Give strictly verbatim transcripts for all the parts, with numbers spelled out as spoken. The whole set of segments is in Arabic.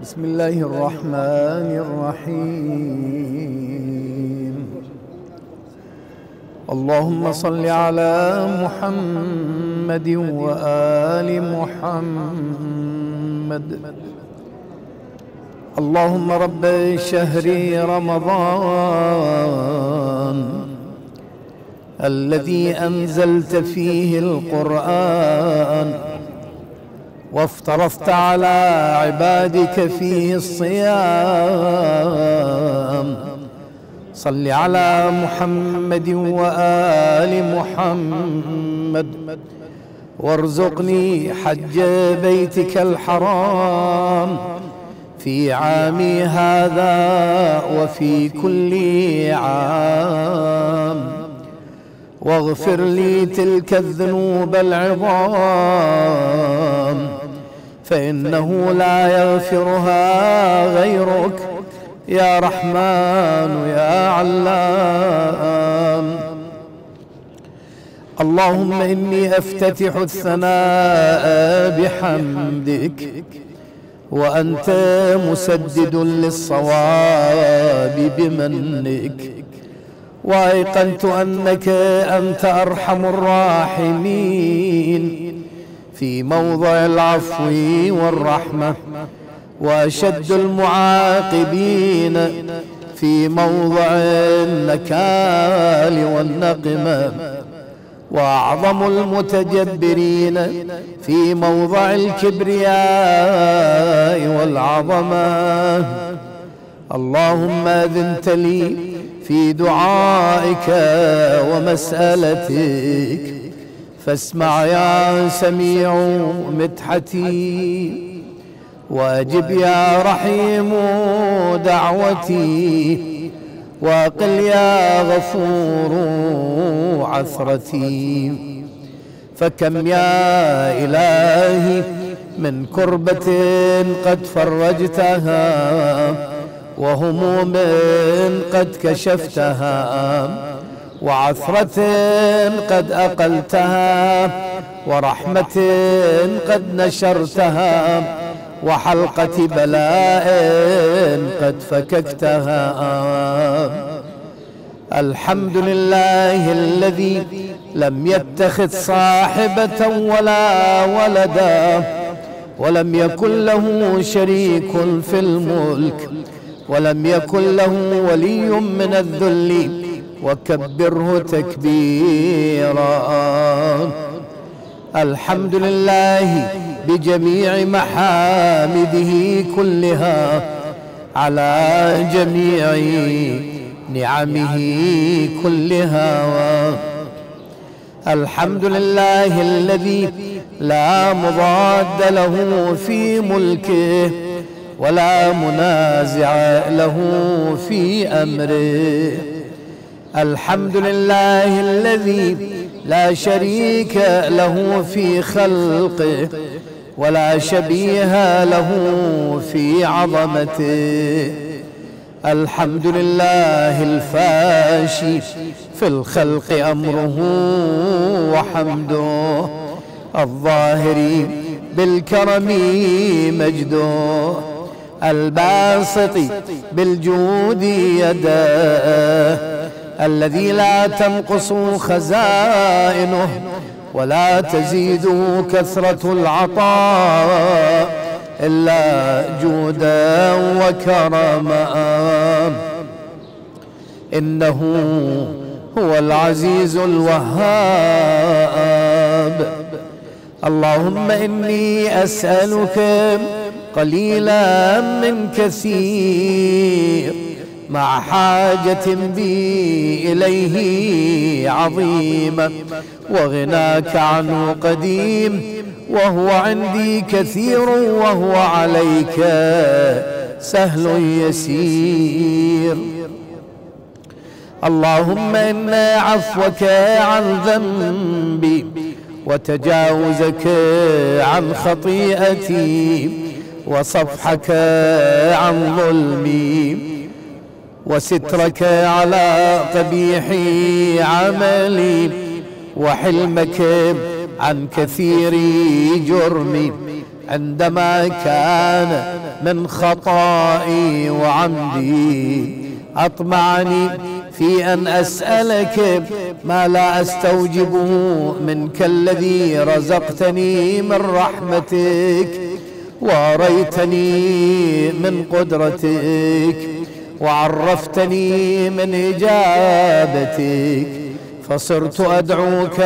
بسم الله الرحمن الرحيم. اللهم صل على محمد وآل محمد. اللهم رب شهر رمضان الذي أنزلت فيه القرآن وافترضت على عبادك فيه الصيام، صل على محمد وآل محمد وارزقني حج بيتك الحرام في عامي هذا وفي كل عام، واغفر لي تلك الذنوب العظام فإنه لا يغفرها غيرك يا رحمن يا علام. اللهم إني أفتتح الثناء بحمدك وأنت مسدد للصواب بمنك، وأيقنت أنك أنت أرحم الراحمين في موضع العفو والرحمة، وأشد المعاقبين في موضع النكال والنقمة، وأعظم المتجبرين في موضع الكبرياء والعظمة. اللهم أذنت لي في دعائك ومسألتك فاسمع يا سميع مدحتي، واجب يا رحيم دعوتي، واقل يا غفور عثرتي. فكم يا إلهي من كربة قد فرجتها، وهموم قد كشفتها، وعثرة قد أقلتها، ورحمة قد نشرتها، وحلقة بلاء قد فككتها. الحمد لله الذي لم يتخذ صاحبة ولا ولدا، ولم يكن له شريك في الملك، ولم يكن له ولي من الذل، وكبره تكبيرا. الحمد لله بجميع محامده كلها على جميع نعمه كلها. الحمد لله الذي لا مضاد له في ملكه ولا منازع له في أمره. الحمد لله الذي لا شريك له في خلقه ولا شبيه له في عظمته. الحمد لله الفاشي في الخلق أمره وحمده، الظاهر بالكرم مجده، الباسط بالجود يداه، الذي لا تنقص خزائنه ولا تزيد كثرة العطاء إلا جودا وكرما. إنه هو العزيز الوهاب. اللهم إني أسألك قليلا من كثير مع حاجة بي إليه عظيمة، وغناك عنه قديم، وهو عندي كثير، وهو عليك سهل يسير. اللهم إن عفوك عن ذنبي، وتجاوزك عن خطيئتي، وصفحك عن ظلمي، وسترك على قبيح عملي، وحلمك عن كثير جرمي، عندما كان من خطائي وعمدي أطمعني في أن أسألك ما لا أستوجبه منك الذي رزقتني من رحمتك وأريتني من قدرتك وعرفتني من إجابتك، فصرت أدعوك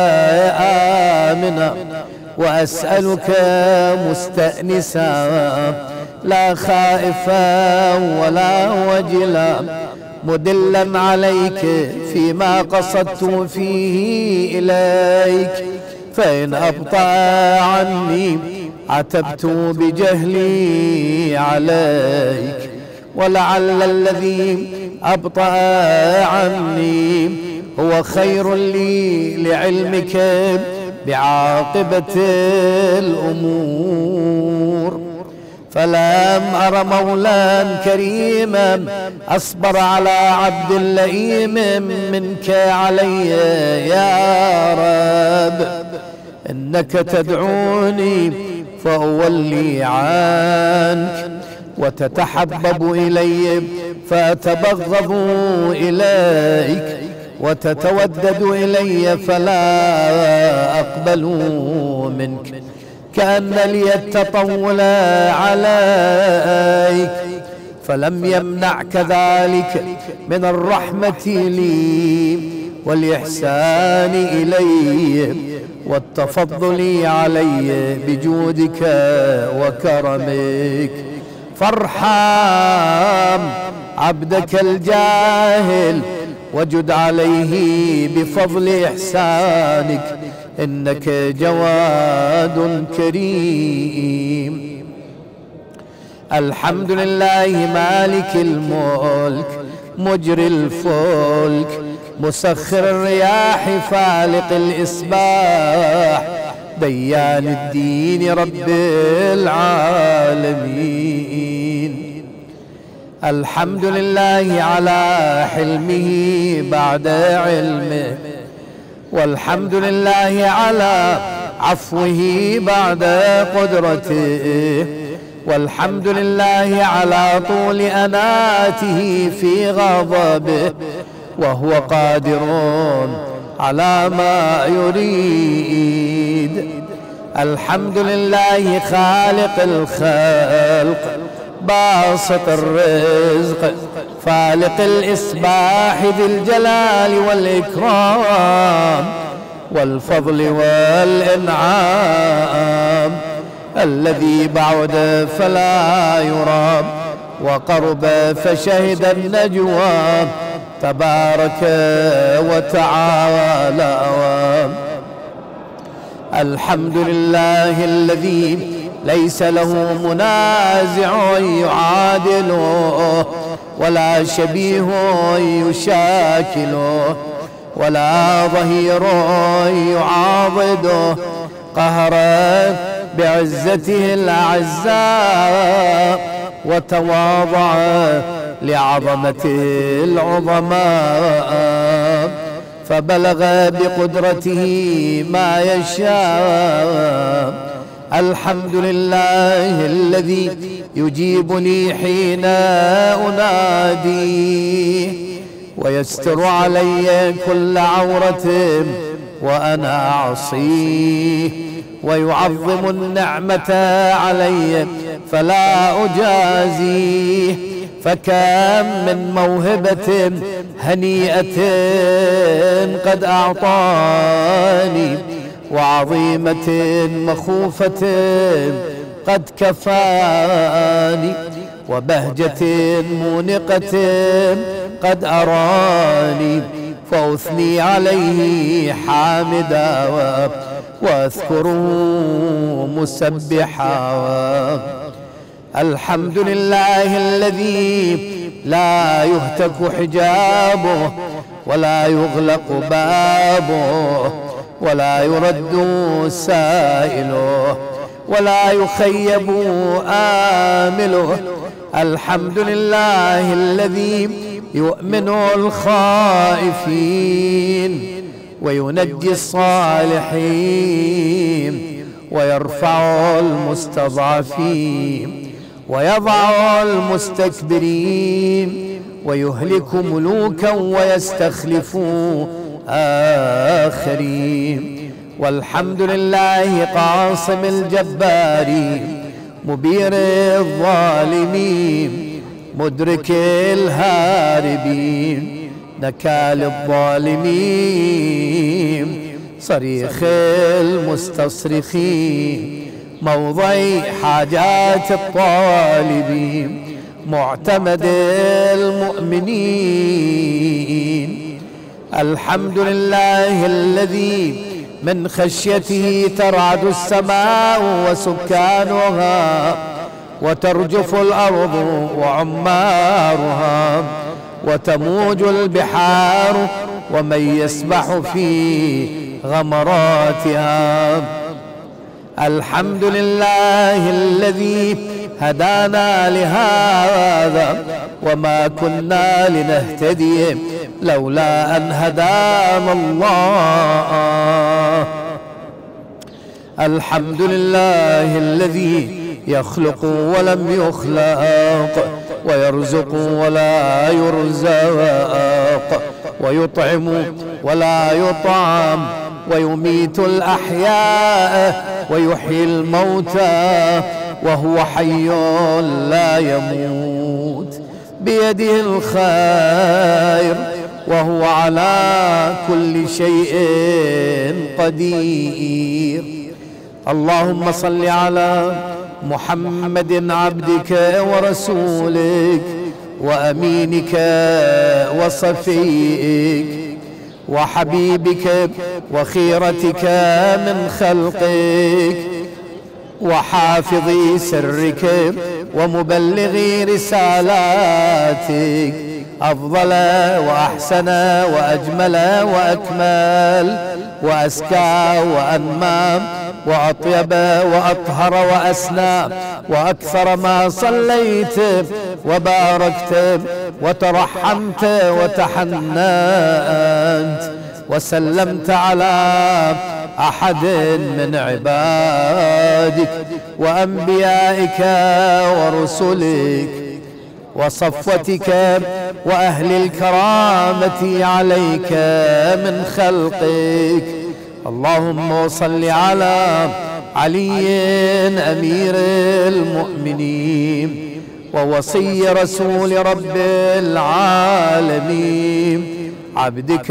آمنا وأسألك مستأنسا لا خائفا ولا وجلا، مدلا عليك فيما قصدت فيه إليك، فإن أبطأ عني عتبت بجهلي عليك، ولعل الذي أبطأ عني هو خير لي لعلمك بعاقبة الأمور. فلم أر مولا كريما أصبر على عبد لئيم منك علي يا رب، إنك تدعوني فأولي عنك وتتحبب إلي فأتبغض إليك، وتتودد إلي فلا أقبل منك، كأن لي التطول عليك، فلم يمنع كذلك من الرحمة لي والإحسان إلي والتفضل علي بجودك وكرمك، فارحم عبدك الجاهل وجد عليه بفضل إحسانك، إنك جواد كريم. الحمد لله مالك الملك مجري الفلك مسخر الرياح فالق الإصباح ديان الدين رب العالمين. الحمد لله على حلمه بعد علمه، والحمد لله على عفوه بعد قدرته، والحمد لله على طول أناته في غضبه، وهو قادر على ما يريد. الحمد لله خالق الخلق باسط الرزق فالق الإصباح ذي الجلال والإكرام والفضل والإنعام، الذي بعد فلا يرام وقرب فشهد النجوى تبارك وتعالى. الحمد لله الذي ليس له منازع يعادله ولا شبيه يشاكله ولا ظهير يعاضده، قهرت بعزته الأعزاء وتواضع لعظمته العظماء، فبلغ بقدرته ما يشاء. الحمد لله الذي يجيبني حين أناديه ويستر علي كل عورة وأنا أعصيه، ويعظم النعمة علي فلا أجازيه، فكم من موهبة هنيئة قد أعطاني، وعظيمة مخوفة قد كفاني، وبهجة مونقة قد أراني، فأثني عليه حامدا وأذكره مسبحا. الحمد لله الذي لا يهتك حجابه ولا يغلق بابه ولا يرد سائله ولا يخيب آمله. الحمد لله الذي يؤمن الخائفين وينجي الصالحين ويرفع المستضعفين ويضع المستكبرين ويهلك ملوكا ويستخلف آخرين. والحمد لله قاصم الجبارين مبير الظالمين مدرك الهاربين نكال الظالمين صريخ المستصرخين موضع حاجات الطالبين معتمد المؤمنين. الحمد لله الذي من خشيته ترعد السماء وسكانها وترجف الأرض وعمارها وتموج البحار ومن يسبح في غمراتها. الحمد لله الذي هدانا لهذا وما كنا لنهتدي لولا أن هدانا الله. الحمد لله الذي يخلق ولم يخلق ويرزق ولا يرزق ويطعم ولا يطعم ويميت الأحياء ويحيي الموتى وهو حي لا يموت بيده الخير وهو على كل شيء قدير. اللهم صل على محمد عبدك ورسولك وأمينك وصفيك وحبيبك وخيرتك من خلقك وحافظ سرك ومبلغ رسالاتك أفضل وأحسن وأجمل وأكمل وأزكى وأنمى وأطيب وأطهر وأسنى وأكثر ما صليت وباركت وترحمت وتحننت وسلمت على أحد من عبادك وأنبيائك ورسلك وصفوتك وأهل الكرامة عليك من خلقك. اللهم صل على علي أمير المؤمنين ووصي رسول رب العالمين عبدك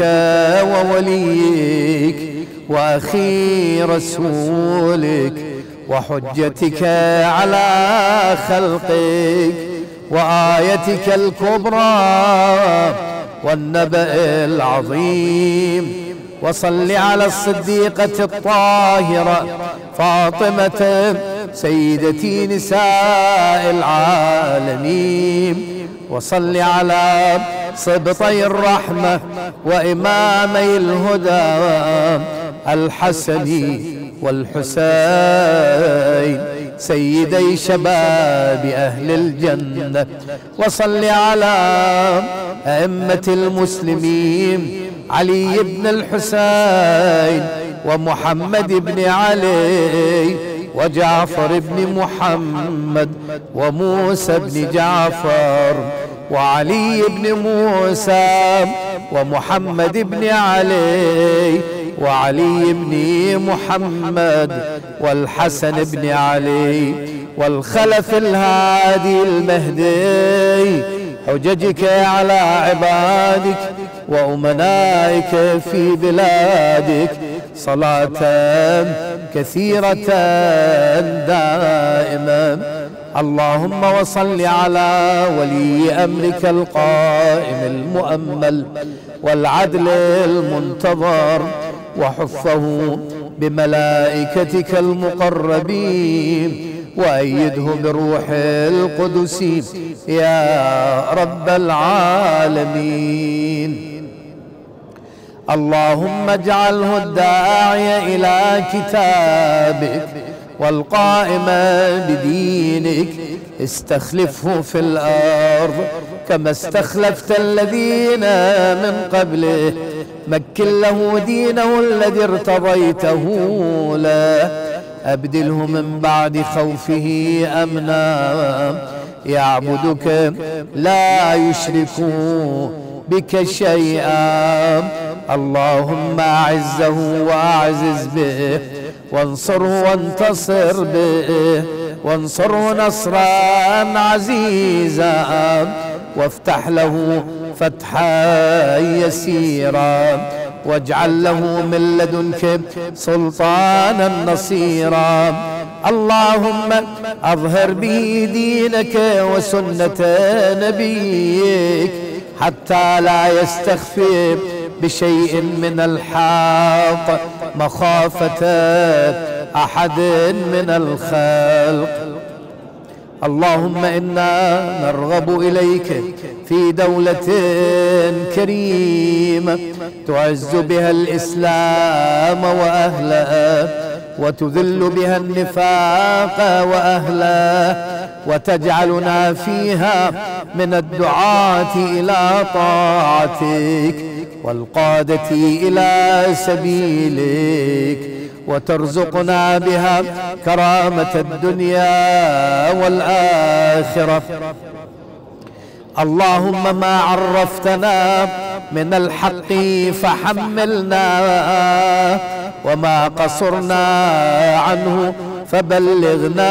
ووليك وأخي رسولك وحجتك على خلقك وآيتك الكبرى والنبأ العظيم. وصل على الصديقة الطاهرة فاطمة سيدتي نساء العالمين وصل على سبطي الرحمة وإمامي الهدى الحسن والحسين سيدي شباب أهل الجنة. وصل على أئمة المسلمين علي بن الحسين ومحمد بن علي وجعفر بن محمد وموسى بن جعفر وعلي بن موسى ومحمد بن علي وعلي بن محمد والحسن بن علي والخلف الهادي المهدي حججك على عبادك وأمنائك في بلادك صلاة كثيرة دائما. اللهم وصل على ولي أمرك القائم المؤمل والعدل المنتظر وحفه بملائكتك المقربين وأيده بروح القدس يا رب العالمين. اللهم اجعله الداعي إلى كتابك والقائم بدينك استخلفه في الأرض كما استخلفت الذين من قبله مكن له دينه الذي ارتضيته له أبدله من بعد خوفه أمنا، يعبدك لا يشرك بك شيئا. اللهم أعزه وأعزز به، وانصره وانتصر به، وانصره نصرا عزيزا، وافتح له فتحا يسيرا، واجعل له من لدنك سلطانا نصيرا. اللهم أظهر به دينك وسنة نبيك، حتى لا يستخفي بشيء من الحق مخافة أحد من الخلق. اللهم إنا نرغب إليك في دولة كريمة تعز بها الإسلام وأهله، وتذل بها النفاق وأهله، وتجعلنا فيها من الدعاة إلى طاعتك والقادة إلى سبيلك، وترزقنا بها كرامة الدنيا والآخرة. اللهم ما عرفتنا من الحق فحملنا، وما قصرنا عنه فبلغنا.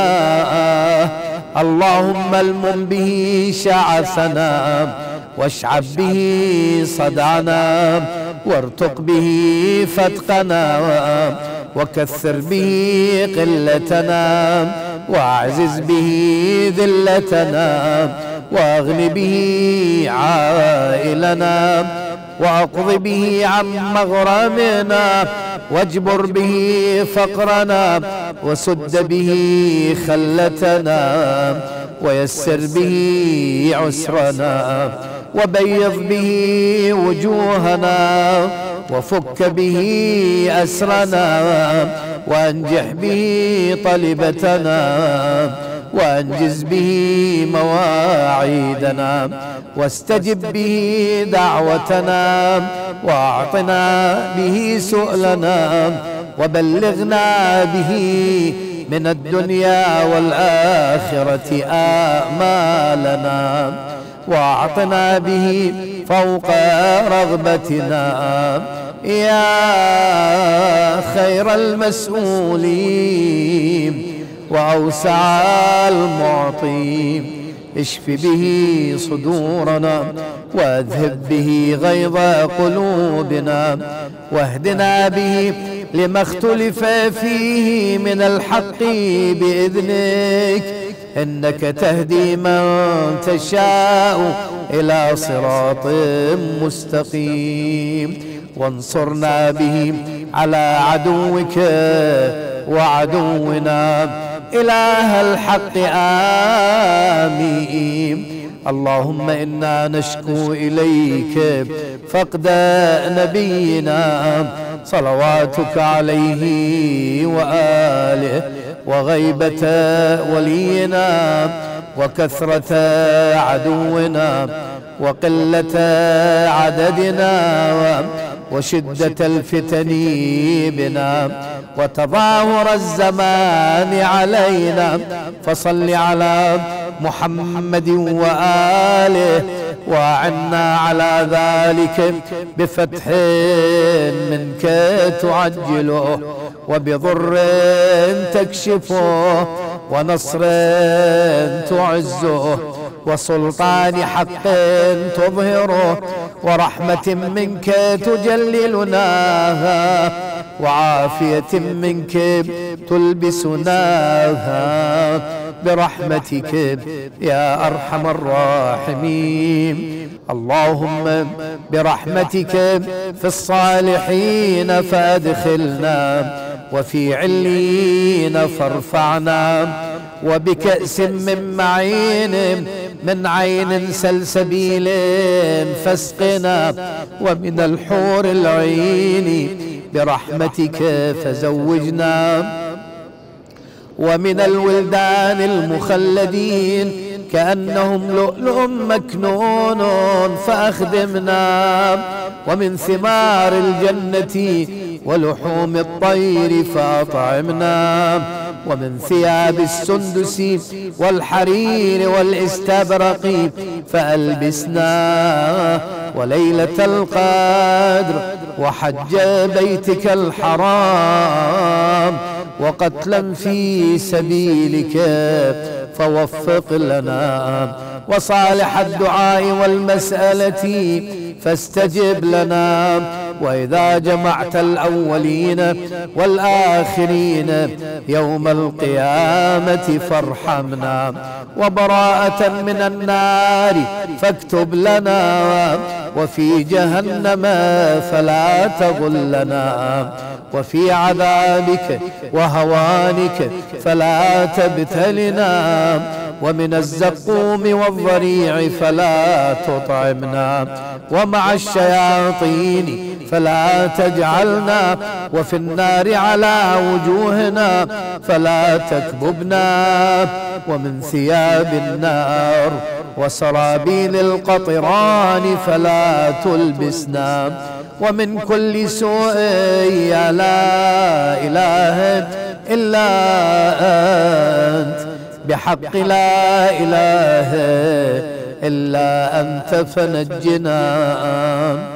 اللهم المم به شعثنا، واشعب به صدعنا، وارتق به فتقنا، وكثر به قلتنا، واعزز به ذلتنا، واغن به عائلنا، واقض به عن مغرمنا، واجبر به فقرنا، وسد به خلتنا، ويسر به عسرنا، وبيض به وجوهنا، وفك به أسرنا، وأنجح به طلبتنا، وأنجز به مواعيدنا، واستجب به دعوتنا، وأعطنا به سؤلنا، وبلغنا به من الدنيا والآخرة آمالنا، وأعطنا به فوق رغبتنا يا خير المسؤولين وأوسع المعطين. اشف به صدورنا، واذهب به غيظ قلوبنا، واهدنا به لما اختلف فيه من الحق بإذنك، إنك تهدي من تشاء إلى صراط مستقيم. وانصرنا به على عدوك وعدونا إله الحق آمين. اللهم إنا نشكو إليك فقد نبينا صلواتك عليه وآله، وغيبة ولينا، وكثرة عدونا، وقلة عددنا، وشدة الفتن بنا، وتظاهر الزمان علينا. فصل على محمد وآله، وأعنا على ذلك بفتح منك تعجله، وبضر تكشفه، ونصر تعزه، وسلطان حق تظهره، ورحمة منك تجللناها، وعافية منك تلبسناها، برحمتك يا أرحم الراحمين. اللهم برحمتك في الصالحين فأدخلنا، وفي عليين فارفعنا، وبكأس من معين من عين سلسبيل فاسقنا، ومن الحور العين برحمتك فزوجنا، ومن الولدان المخلدين كأنهم لؤلؤ مكنون فأخدمنا، ومن ثمار الجنة ولحوم الطير فأطعمنا، ومن ثياب السندس والحرير والاستبرق فألبسناه، وليلة القدر وحج بيتك الحرام وقتلا في سبيلك فوفق لنا، وصالح الدعاء والمسألة فاستجب لنا، وإذا جمعت الأولين والآخرين يوم القيامة فارحمنا، وبراءة من النار فاكتب لنا، وفي جهنم فلا تغلنا، وفي عذابك وهوانك فلا تبتلنا، ومن الزقوم والضريع فلا تطعمنا، ومع الشياطين فلا تجعلنا، وفي النار على وجوهنا فلا تكببنا، ومن ثياب النار وسرابيل القطران فلا تلبسنا، ومن كل سوء يا لا إله إلا أنت بحق لا إله إلا أنت فنجنا.